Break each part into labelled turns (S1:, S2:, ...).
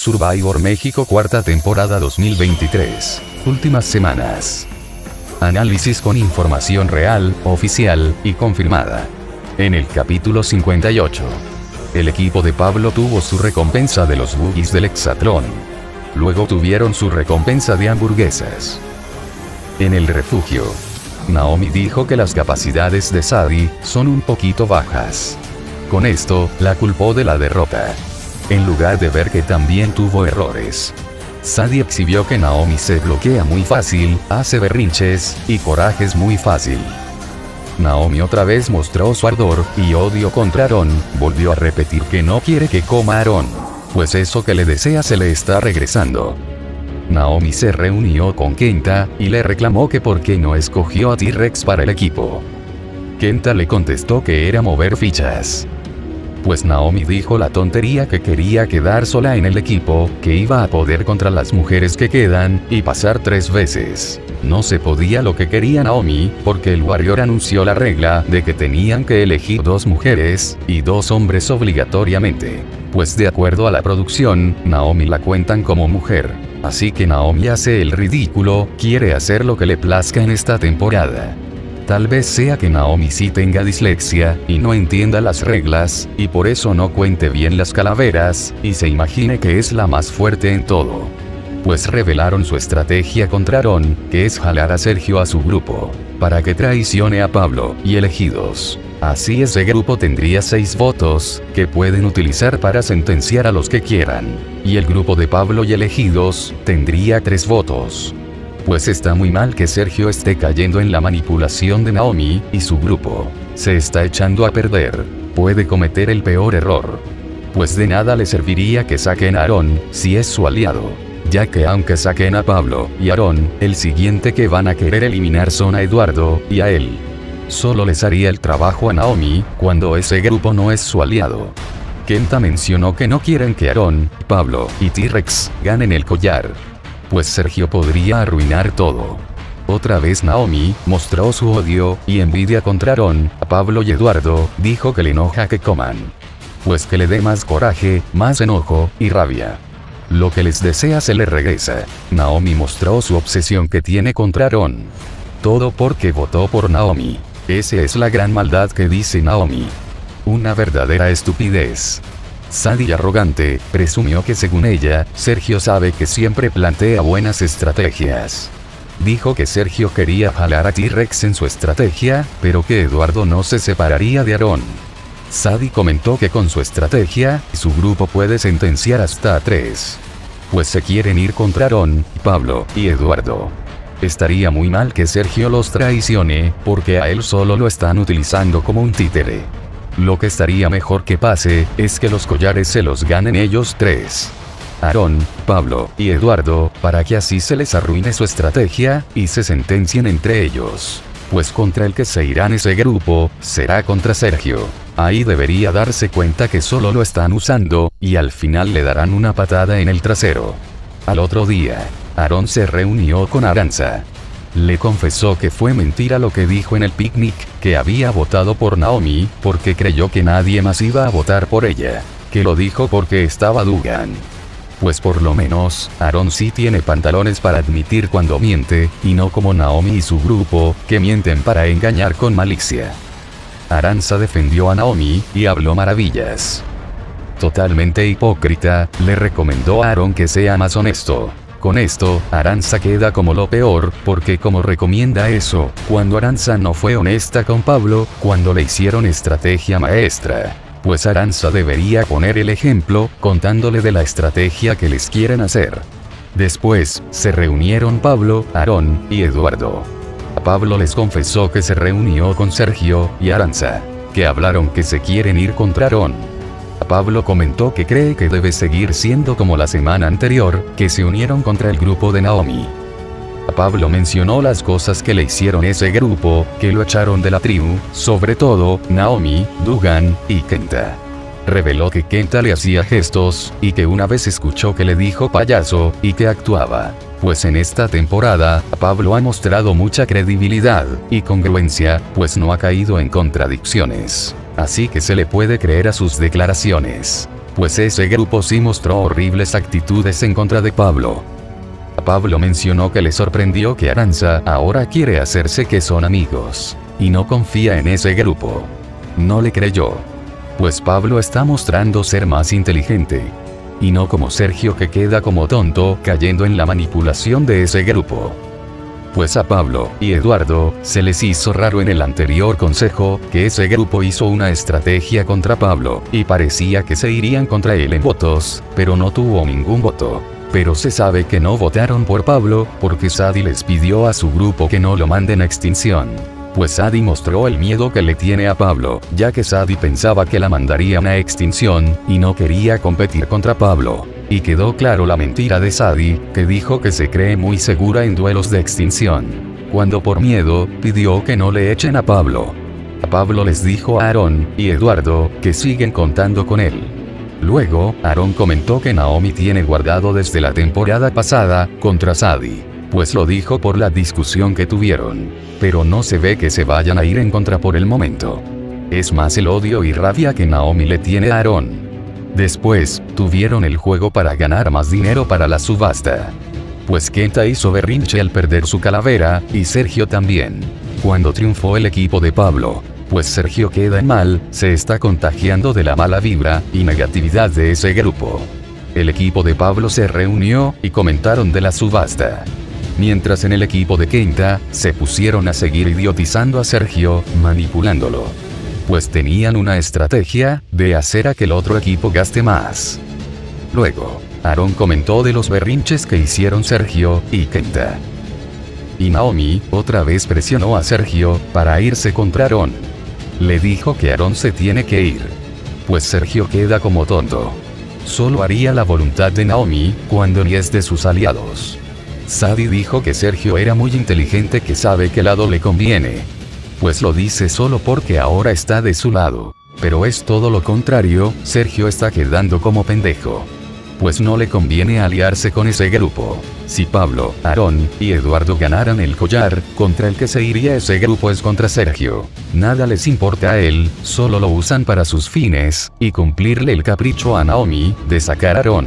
S1: Survivor México cuarta temporada 2023. Últimas semanas. Análisis con información real, oficial y confirmada. En el capítulo 58. El equipo de Pablo tuvo su recompensa de los boogies del Hexatlón. Luego tuvieron su recompensa de hamburguesas. En el refugio. Naomi dijo que las capacidades de Sadie son un poquito bajas. Con esto, la culpó de la derrota. En lugar de ver que también tuvo errores. Sadie exhibió que Naomi se bloquea muy fácil, hace berrinches y corajes muy fácil. Naomi otra vez mostró su ardor y odio contra Aarón, volvió a repetir que no quiere que coma a Aarón, pues eso que le desea se le está regresando. Naomi se reunió con Kenta y le reclamó que por qué no escogió a T-Rex para el equipo. Kenta le contestó que era mover fichas. Pues Naomi dijo la tontería que quería quedar sola en el equipo, que iba a poder contra las mujeres que quedan, y pasar 3 veces. No se podía lo que quería Naomi, porque el Warrior anunció la regla de que tenían que elegir 2 mujeres, y 2 hombres obligatoriamente. Pues de acuerdo a la producción, Naomi la cuentan como mujer. Así que Naomi hace el ridículo, quiere hacer lo que le plazca en esta temporada. Tal vez sea que Naomi sí tenga dislexia, y no entienda las reglas, y por eso no cuente bien las calaveras, y se imagine que es la más fuerte en todo. Pues revelaron su estrategia contra Aarón, que es jalar a Sergio a su grupo, para que traicione a Pablo y elegidos. Así ese grupo tendría 6 votos, que pueden utilizar para sentenciar a los que quieran. Y el grupo de Pablo y elegidos, tendría 3 votos. Pues está muy mal que Sergio esté cayendo en la manipulación de Naomi y su grupo. Se está echando a perder. Puede cometer el peor error. Pues de nada le serviría que saquen a Aarón, si es su aliado. Ya que aunque saquen a Pablo y Aarón, el siguiente que van a querer eliminar son a Eduardo y a él. Solo les haría el trabajo a Naomi, cuando ese grupo no es su aliado. Kenta mencionó que no quieren que Aarón, Pablo y T-Rex ganen el collar. Pues Sergio podría arruinar todo. Otra vez Naomi mostró su odio y envidia contra Aarón, Pablo y Eduardo, dijo que le enoja que coman. Pues que le dé más coraje, más enojo y rabia. Lo que les desea se le regresa. Naomi mostró su obsesión que tiene contra Aarón. Todo porque votó por Naomi. Esa es la gran maldad que dice Naomi. Una verdadera estupidez. Sadie arrogante, presumió que según ella, Sergio sabe que siempre plantea buenas estrategias. Dijo que Sergio quería jalar a T-Rex en su estrategia, pero que Eduardo no se separaría de Aarón. Sadie comentó que con su estrategia, su grupo puede sentenciar hasta a 3. Pues se quieren ir contra Aarón, Pablo y Eduardo. Estaría muy mal que Sergio los traicione, porque a él solo lo están utilizando como un títere. Lo que estaría mejor que pase, es que los collares se los ganen ellos 3. Aarón, Pablo y Eduardo, para que así se les arruine su estrategia, y se sentencien entre ellos. Pues contra el que se irán ese grupo, será contra Sergio. Ahí debería darse cuenta que solo lo están usando, y al final le darán una patada en el trasero. Al otro día, Aarón se reunió con Arantxa. Le confesó que fue mentira lo que dijo en el picnic, que había votado por Naomi, porque creyó que nadie más iba a votar por ella. Que lo dijo porque estaba Dugan. Pues por lo menos, Aarón sí tiene pantalones para admitir cuando miente, y no como Naomi y su grupo, que mienten para engañar con malicia. Arantxa defendió a Naomi, y habló maravillas. Totalmente hipócrita, le recomendó a Aarón que sea más honesto. Con esto, Arantxa queda como lo peor, porque como recomienda eso, cuando Arantxa no fue honesta con Pablo, cuando le hicieron estrategia maestra. Pues Arantxa debería poner el ejemplo, contándole de la estrategia que les quieren hacer. Después, se reunieron Pablo, Aarón y Eduardo. Pablo les confesó que se reunió con Sergio y Arantxa, que hablaron que se quieren ir contra Aarón. Pablo comentó que cree que debe seguir siendo como la semana anterior, que se unieron contra el grupo de Naomi. Pablo mencionó las cosas que le hicieron ese grupo, que lo echaron de la tribu, sobre todo, Naomi, Dugan y Kenta. Reveló que Kenta le hacía gestos, y que una vez escuchó que le dijo payaso, y que actuaba. Pues en esta temporada, Pablo ha mostrado mucha credibilidad y congruencia, pues no ha caído en contradicciones. Así que se le puede creer a sus declaraciones. pues ese grupo sí mostró horribles actitudes en contra de Pablo. Pablo mencionó que le sorprendió que Aranza ahora quiere hacerse que son amigos, y no confía en ese grupo. No le creyó, pues Pablo está mostrando ser más inteligente, y no como Sergio que queda como tonto cayendo en la manipulación de ese grupo. Pues a Pablo y Eduardo se les hizo raro en el anterior consejo que ese grupo hizo una estrategia contra Pablo, y parecía que se irían contra él en votos, pero no tuvo ningún voto. Pero se sabe que no votaron por Pablo, porque Sadi les pidió a su grupo que no lo manden a extinción. Pues Sadi mostró el miedo que le tiene a Pablo, ya que Sadi pensaba que la mandarían a extinción, y no quería competir contra Pablo. Y quedó claro la mentira de Sadi, que dijo que se cree muy segura en duelos de extinción, cuando por miedo, pidió que no le echen a Pablo. A Pablo les dijo a Aarón y Eduardo que siguen contando con él. Luego, Aarón comentó que Naomi tiene guardado desde la temporada pasada contra Sadi, pues lo dijo por la discusión que tuvieron, pero no se ve que se vayan a ir en contra por el momento. Es más el odio y rabia que Naomi le tiene a Aarón. Después, tuvieron el juego para ganar más dinero para la subasta. Pues Kenta hizo berrinche al perder su calavera, y Sergio también. Cuando triunfó el equipo de Pablo, pues Sergio queda mal, se está contagiando de la mala vibra y negatividad de ese grupo. El equipo de Pablo se reunió y comentaron de la subasta. Mientras en el equipo de Kenta, se pusieron a seguir idiotizando a Sergio, manipulándolo. Pues tenían una estrategia de hacer a que el otro equipo gaste más. Luego, Aarón comentó de los berrinches que hicieron Sergio y Kenta. Y Naomi otra vez presionó a Sergio para irse contra Aarón. Le dijo que Aarón se tiene que ir, pues Sergio queda como tonto. Solo haría la voluntad de Naomi cuando ni es de sus aliados. Sadi dijo que Sergio era muy inteligente, que sabe qué lado le conviene, pues lo dice solo porque ahora está de su lado. Pero es todo lo contrario, Sergio está quedando como pendejo, pues no le conviene aliarse con ese grupo. Si Pablo, Aarón y Eduardo ganaran el collar, contra el que se iría ese grupo es contra Sergio. Nada les importa a él, solo lo usan para sus fines, y cumplirle el capricho a Naomi de sacar a Aarón.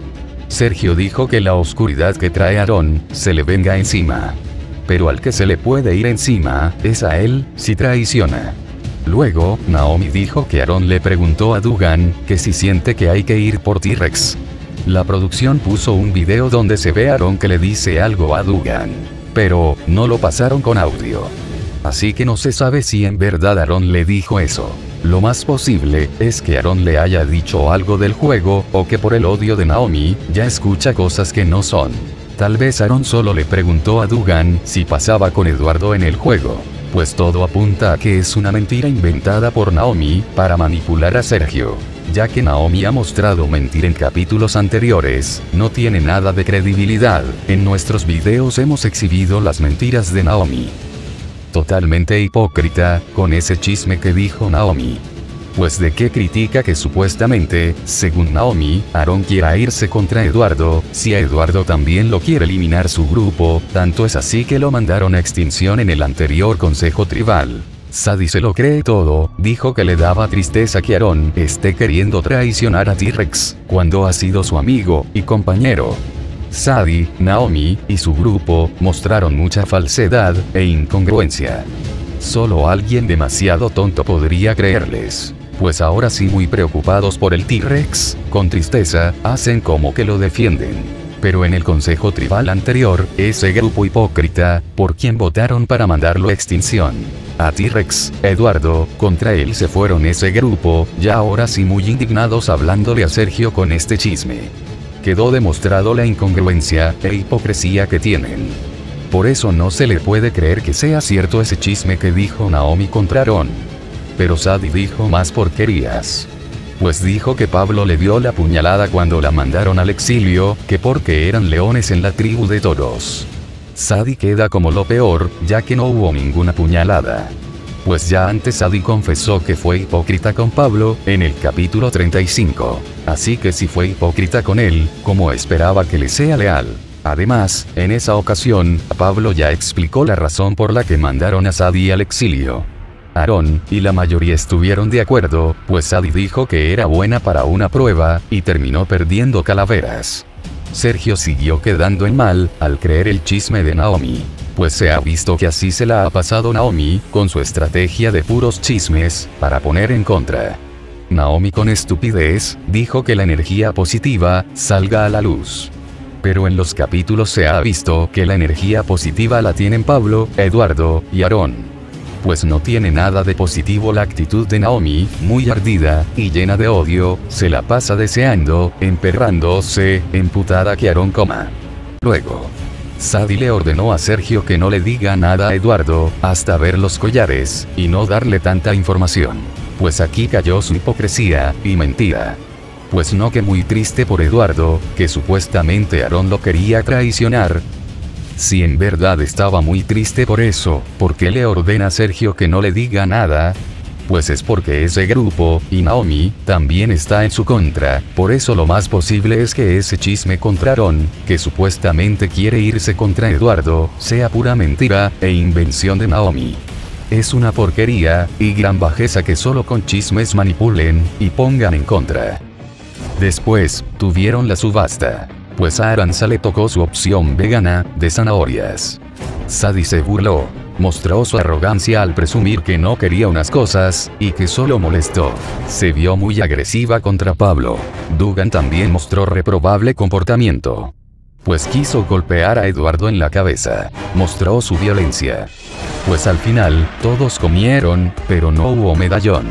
S1: Sergio dijo que la oscuridad que trae Aarón se le venga encima, pero al que se le puede ir encima es a él si traiciona. Luego, Naomi dijo que Aarón le preguntó a Dugan que si siente que hay que ir por T-Rex. La producción puso un video donde se ve a Aarón que le dice algo a Dugan, pero no lo pasaron con audio. Así que no se sabe si en verdad Aarón le dijo eso. Lo más posible es que Aarón le haya dicho algo del juego, o que por el odio de Naomi, ya escucha cosas que no son. Tal vez Aarón solo le preguntó a Dugan si pasaba con Eduardo en el juego, pues todo apunta a que es una mentira inventada por Naomi para manipular a Sergio. Ya que Naomi ha mostrado mentir en capítulos anteriores, no tiene nada de credibilidad. En nuestros videos hemos exhibido las mentiras de Naomi. Totalmente hipócrita, con ese chisme que dijo Naomi. Pues de qué critica que supuestamente, según Naomi, Aarón quiera irse contra Eduardo, si a Eduardo también lo quiere eliminar su grupo, tanto es así que lo mandaron a extinción en el anterior consejo tribal. Sadi se lo cree todo, dijo que le daba tristeza que Aarón esté queriendo traicionar a T-Rex, cuando ha sido su amigo y compañero. Sadi, Naomi y su grupo mostraron mucha falsedad e incongruencia. Solo alguien demasiado tonto podría creerles. Pues ahora sí, muy preocupados por el T-Rex, con tristeza, hacen como que lo defienden. Pero en el consejo tribal anterior, ese grupo hipócrita, por quien votaron para mandarlo a extinción, a T-Rex, Eduardo, contra él se fueron ese grupo, ya ahora sí muy indignados hablándole a Sergio con este chisme. Quedó demostrado la incongruencia e hipocresía que tienen. Por eso no se le puede creer que sea cierto ese chisme que dijo Naomi contra Aarón. Pero Sadi dijo más porquerías. Pues dijo que Pablo le dio la puñalada cuando la mandaron al exilio, que porque eran leones en la tribu de toros. Sadi queda como lo peor, ya que no hubo ninguna puñalada. Pues ya antes Sadi confesó que fue hipócrita con Pablo, en el capítulo 35. Así que si fue hipócrita con él, ¿cómo esperaba que le sea leal? Además, en esa ocasión, Pablo ya explicó la razón por la que mandaron a Sadi al exilio. Aarón y la mayoría estuvieron de acuerdo, pues Sadie dijo que era buena para una prueba, y terminó perdiendo calaveras. Sergio siguió quedando en mal, al creer el chisme de Naomi. Pues se ha visto que así se la ha pasado Naomi, con su estrategia de puros chismes, para poner en contra. Naomi con estupidez, dijo que la energía positiva, salga a la luz. Pero en los capítulos se ha visto que la energía positiva la tienen Pablo, Eduardo, y Aarón. Pues no tiene nada de positivo la actitud de Naomi, muy ardida, y llena de odio, se la pasa deseando, emperrándose, emputada que Aarón coma. Luego, Sadie le ordenó a Sergio que no le diga nada a Eduardo, hasta ver los collares, y no darle tanta información. Pues aquí cayó su hipocresía, y mentira. Pues no, que muy triste por Eduardo, que supuestamente Aarón lo quería traicionar. Si en verdad estaba muy triste por eso, ¿por qué le ordena a Sergio que no le diga nada? Pues es porque ese grupo, y Naomi, también está en su contra, por eso lo más posible es que ese chisme contra Aarón, que supuestamente quiere irse contra Eduardo, sea pura mentira, e invención de Naomi. Es una porquería, y gran bajeza que solo con chismes manipulen, y pongan en contra. Después, tuvieron la subasta. Pues a Aranza le tocó su opción vegana, de zanahorias. Sadie se burló. Mostró su arrogancia al presumir que no quería unas cosas, y que solo molestó. Se vio muy agresiva contra Pablo. Dugan también mostró reprobable comportamiento. Pues quiso golpear a Eduardo en la cabeza. Mostró su violencia. Pues al final, todos comieron, pero no hubo medallón.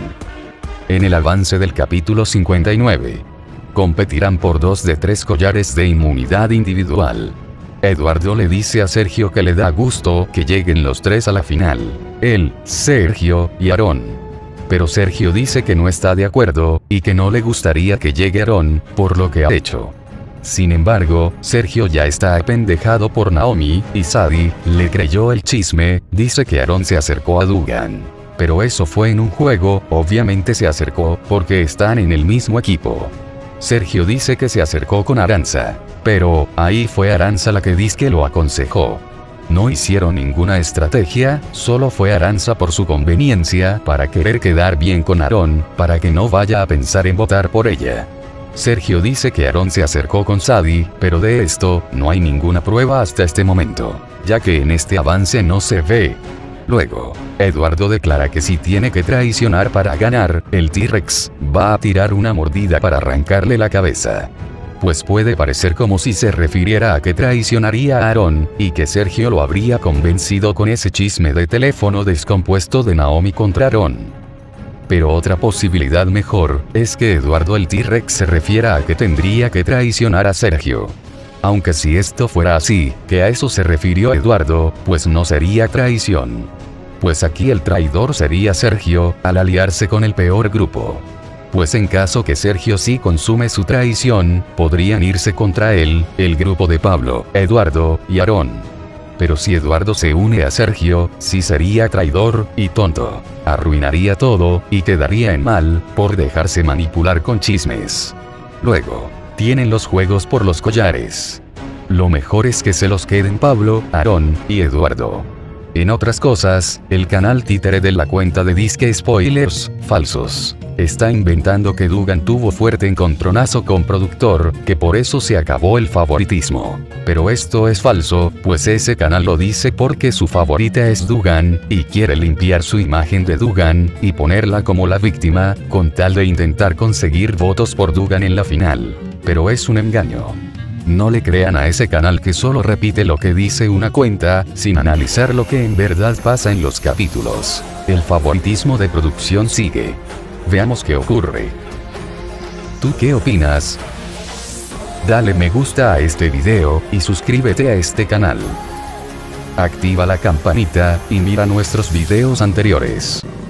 S1: En el avance del capítulo 59. Competirán por 2 de 3 collares de inmunidad individual. Eduardo le dice a Sergio que le da gusto que lleguen los 3 a la final. Él, Sergio y Aarón. Pero Sergio dice que no está de acuerdo, y que no le gustaría que llegue Aarón, por lo que ha hecho. Sin embargo, Sergio ya está apendejado por Naomi, y Sadie le creyó el chisme, dice que Aarón se acercó a Dugan. Pero eso fue en un juego, obviamente se acercó, porque están en el mismo equipo. Sergio dice que se acercó con Aranza. Pero, ahí fue Aranza la que dizque lo aconsejó. No hicieron ninguna estrategia, solo fue Aranza por su conveniencia, para querer quedar bien con Aarón, para que no vaya a pensar en votar por ella. Sergio dice que Aarón se acercó con Sadie, pero de esto, no hay ninguna prueba hasta este momento, ya que en este avance no se ve. Luego, Eduardo declara que si tiene que traicionar para ganar, el T-Rex va a tirar una mordida para arrancarle la cabeza. Pues puede parecer como si se refiriera a que traicionaría a Aarón, y que Sergio lo habría convencido con ese chisme de teléfono descompuesto de Naomi contra Aarón. Pero otra posibilidad mejor, es que Eduardo el T-Rex se refiera a que tendría que traicionar a Sergio. Aunque si esto fuera así, que a eso se refirió Eduardo, pues no sería traición. Pues aquí el traidor sería Sergio, al aliarse con el peor grupo. Pues en caso que Sergio sí consume su traición, podrían irse contra él, el grupo de Pablo, Eduardo y Aarón. Pero si Eduardo se une a Sergio, sí sería traidor, y tonto. Arruinaría todo, y quedaría en mal, por dejarse manipular con chismes. Luego, tienen los juegos por los collares. Lo mejor es que se los queden Pablo, Aarón y Eduardo. En otras cosas, el canal títere de la cuenta de Disque Spoilers, falsos, está inventando que Dugan tuvo fuerte encontronazo con productor, que por eso se acabó el favoritismo. Pero esto es falso, pues ese canal lo dice porque su favorita es Dugan, y quiere limpiar su imagen de Dugan, y ponerla como la víctima, con tal de intentar conseguir votos por Dugan en la final. Pero es un engaño. No le crean a ese canal que solo repite lo que dice una cuenta, sin analizar lo que en verdad pasa en los capítulos. El favoritismo de producción sigue. Veamos qué ocurre. ¿Tú qué opinas? Dale me gusta a este video, y suscríbete a este canal. Activa la campanita, y mira nuestros videos anteriores.